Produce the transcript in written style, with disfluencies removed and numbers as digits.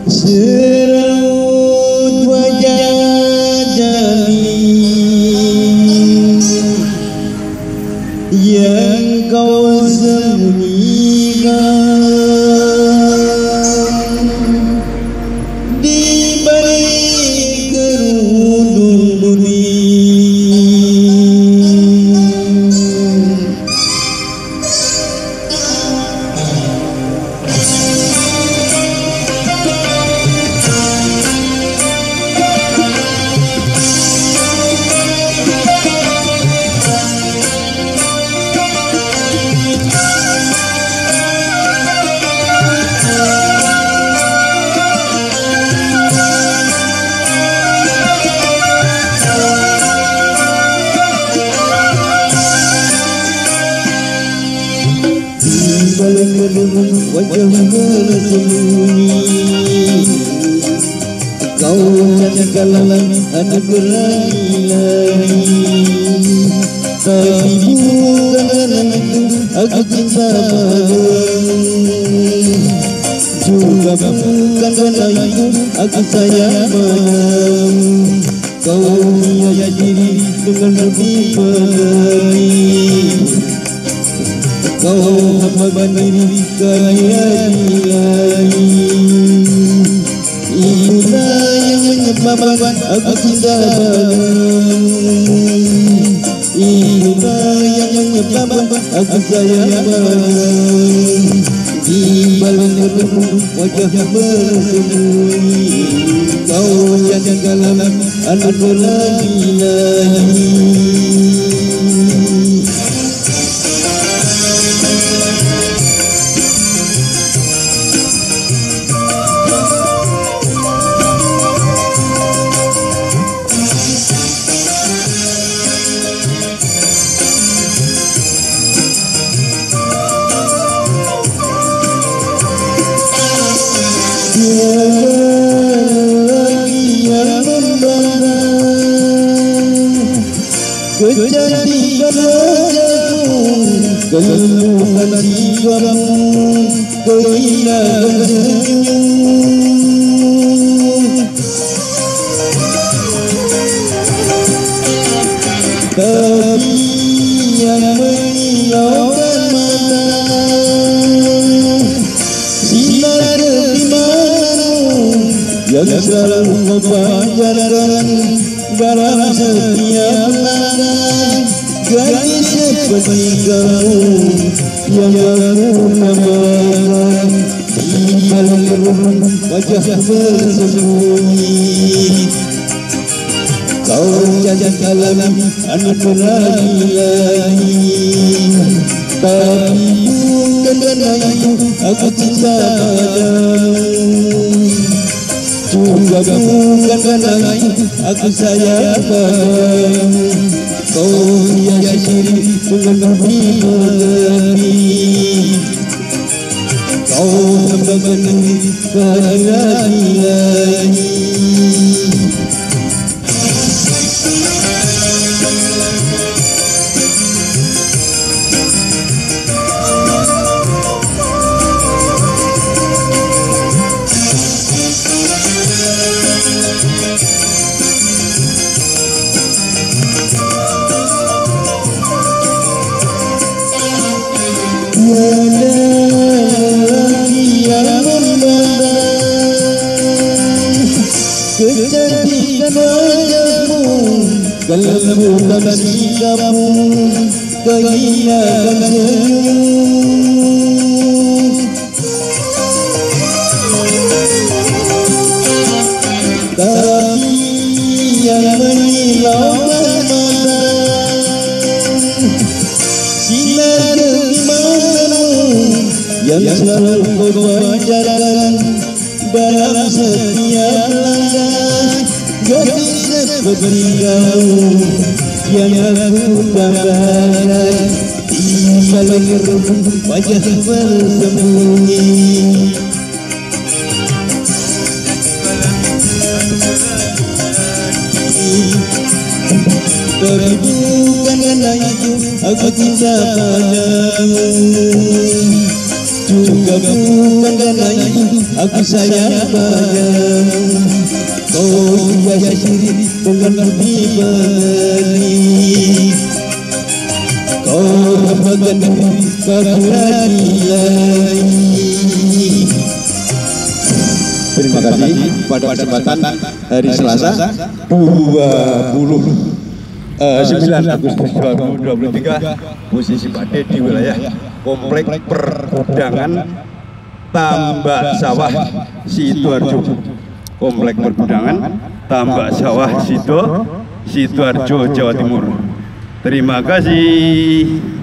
Seraut wajah jalin yang kau sembunyikan di balik kerudung bumi. Wajah bersembunyi, kau cakaplah ada berlari-lari, tapi bukan karena itu aku cinta padamu, juga bukan karena itu aku sayang padamu. Kau hias diri dengan lebih peduli, kau hamba diri kaya-kaya. Itulah yang menyebabkan aku cinta padamu, itulah yang menyebabkan aku sayang padamu. Di balik kerudung wajah bersembunyi, kau janganlah anak berlari-lari. Lagi yang membara kecantikan wajahmu, kelembutan sikapmu, keindahan senyummu, tapi yang menyilaukan mata sinar yang selalu kau panjatkan dalam setiap langkah. Gadis seperti kamu yang aku nambakan, di balik kerudung wajah bersembunyi, kau janganlah anak berlari-lari, tapi bukan karena itu aku cinta padamu, juga bukan karena itu aku sayang padamu. Kau hias diri dengan lebih peduli, kau hamba diri kaya-kaya. Lagi yang membara kecantikan wajahmu, kelembutan sikapmu, keindahan senyummu, tapi yang menyilaukan mata sinar yang selalu kau panjatkan dalam setiap langkah. Gadis seperti kamu yang aku dambakan, di balik kerudung wajah bersembunyi, tapi bukan karena itu aku cinta padamu, juga bukan karena itu aku sayang padamu. Kau hias diri dengan budi pening, kau banggakan diri aku lagi. Terima kasih pada kesempatan hari Selasa 9 Agustus 2023, posisi Pak D di wilayah Komplek Pergudangan Tambak Sawah Sidoarjo. Komplek Pergudangan Tambak Sawah Sidoarjo, Jawa Timur. Terima kasih.